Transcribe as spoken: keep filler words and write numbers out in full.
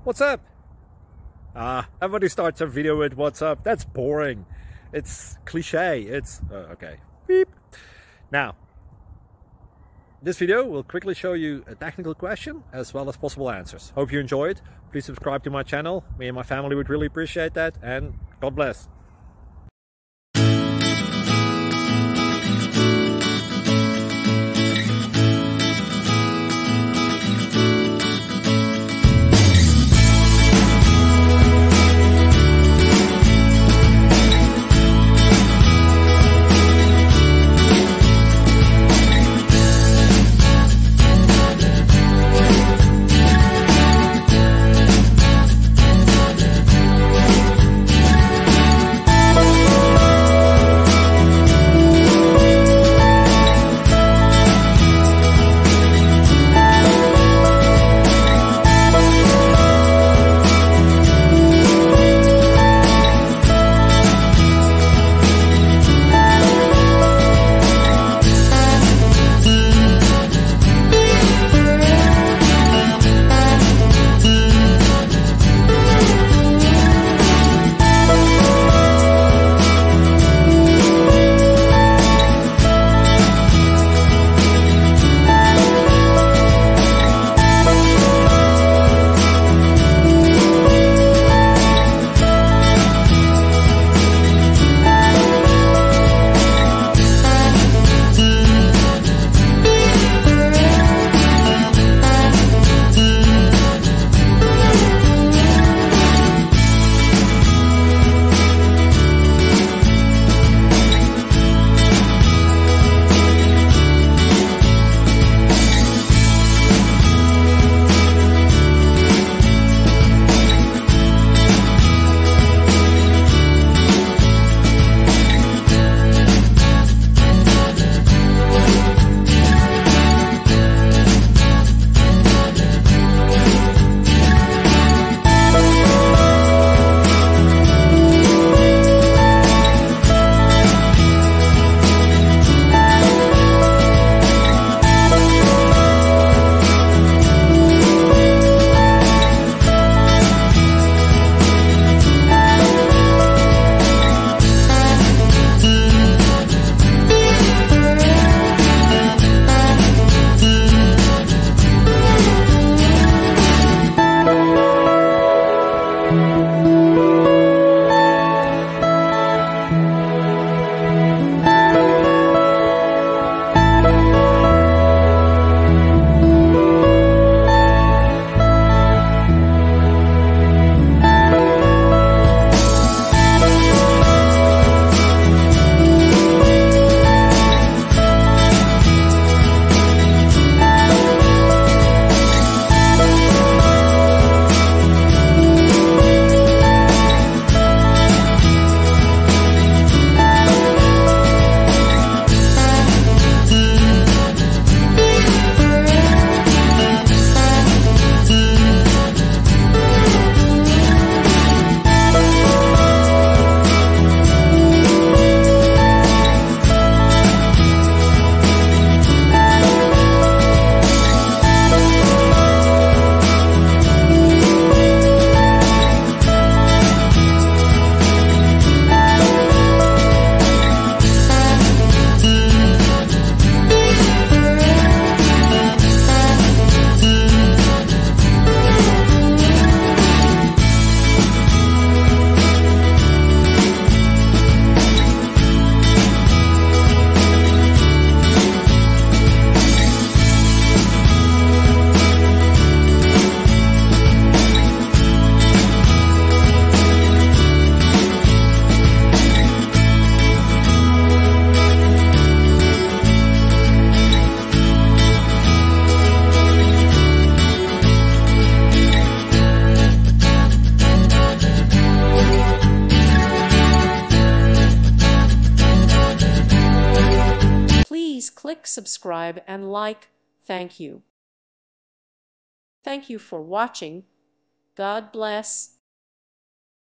What's up? Ah, everybody starts a video with what's up. That's boring. It's cliche. It's uh, okay. Beep. Now, this video will quickly show you a technical question as well as possible answers. Hope you enjoy it. Please subscribe to my channel. Me and my family would really appreciate that, and God bless. Click subscribe and like. Thank you. Thank you for watching. God bless.